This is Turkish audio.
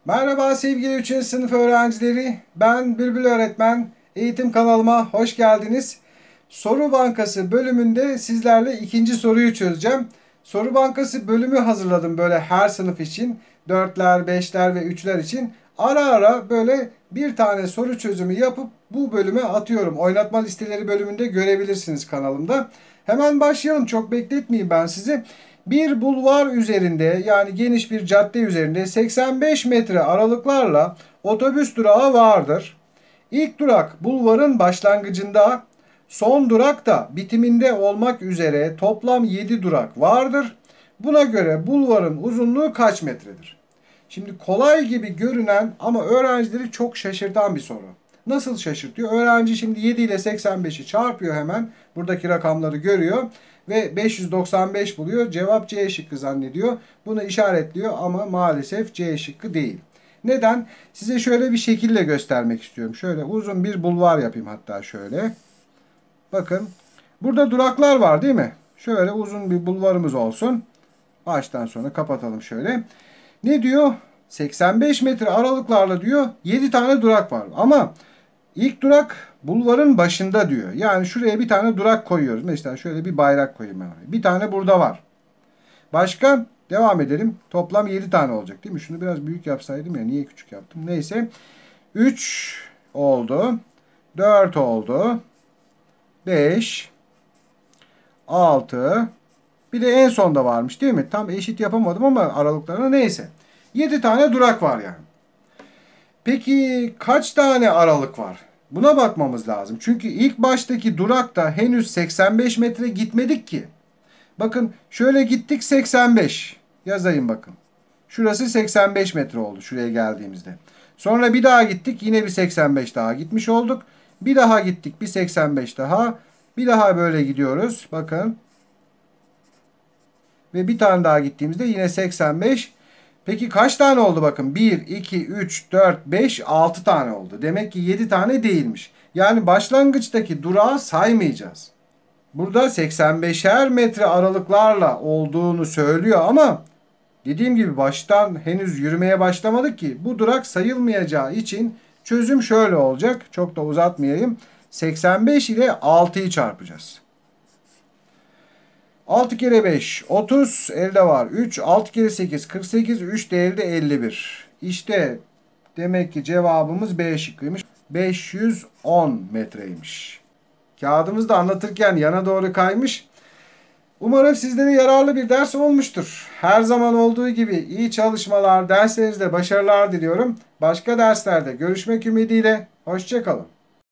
Merhaba sevgili 3. sınıf öğrencileri. Ben Bülbül Öğretmen. Eğitim kanalıma hoş geldiniz. Soru Bankası bölümünde sizlerle ikinci soruyu çözeceğim. Soru Bankası bölümü hazırladım böyle her sınıf için. 4'ler, 5'ler ve 3'ler için. Ara ara böyle bir tane soru çözümü yapıp bu bölüme atıyorum. Oynatma listeleri bölümünde görebilirsiniz kanalımda. Hemen başlayalım. Çok bekletmeyeyim ben sizi. Bir bulvar üzerinde yani geniş bir cadde üzerinde 85 metre aralıklarla otobüs durağı vardır. İlk durak bulvarın başlangıcında, son durak da bitiminde olmak üzere toplam 7 durak vardır. Buna göre bulvarın uzunluğu kaç metredir? Şimdi kolay gibi görünen ama öğrencileri çok şaşırtan bir soru. Nasıl şaşırtıyor? Öğrenci şimdi 7 ile 85'i çarpıyor hemen. Buradaki rakamları görüyor ve 595 buluyor. Cevap C şıkkı zannediyor. Bunu işaretliyor ama maalesef C şıkkı değil. Neden? Size şöyle bir şekille göstermek istiyorum. Şöyle uzun bir bulvar yapayım hatta şöyle. Bakın. Burada duraklar var değil mi? Şöyle uzun bir bulvarımız olsun. Baştan sona kapatalım şöyle. Ne diyor? 85 metre aralıklarla diyor 7 tane durak var. Ama ilk durak bulvarın başında diyor. Yani şuraya bir tane durak koyuyoruz. Mesela şöyle bir bayrak koyayım ben oraya. Bir tane burada var. Başka? Devam edelim. Toplam 7 tane olacak değil mi? Şunu biraz büyük yapsaydım ya. Niye küçük yaptım? Neyse. 3 oldu. 4 oldu. 5 6 bir de en sonda varmış değil mi? Tam eşit yapamadım ama aralıklarına neyse. 7 tane durak var yani. Peki kaç tane aralık var? Buna bakmamız lazım. Çünkü ilk baştaki durakta henüz 85 metre gitmedik ki. Bakın şöyle gittik 85. Yazayım bakın. Şurası 85 metre oldu şuraya geldiğimizde. Sonra bir daha gittik. Yine bir 85 daha gitmiş olduk. Bir daha gittik. Bir 85 daha. Bir daha böyle gidiyoruz. Bakın. Ve bir tane daha gittiğimizde yine 85. Peki kaç tane oldu bakın? 1, 2, 3, 4, 5, 6 tane oldu. Demek ki 7 tane değilmiş. Yani başlangıçtaki durağı saymayacağız. Burada 85'er metre aralıklarla olduğunu söylüyor ama dediğim gibi baştan henüz yürümeye başlamadık ki bu durak sayılmayacağı için çözüm şöyle olacak. Çok da uzatmayayım. 85 ile 6'yı çarpacağız. 6 kere 5 30 elde var. 3 6 kere 8 48 3 de elde 51. İşte demek ki cevabımız B şıkkıymış. 510 metreymiş. Kağıdımızda anlatırken yana doğru kaymış. Umarım sizlere yararlı bir ders olmuştur. Her zaman olduğu gibi iyi çalışmalar, derslerinizde başarılar diliyorum. Başka derslerde görüşmek ümidiyle. Hoşça kalın.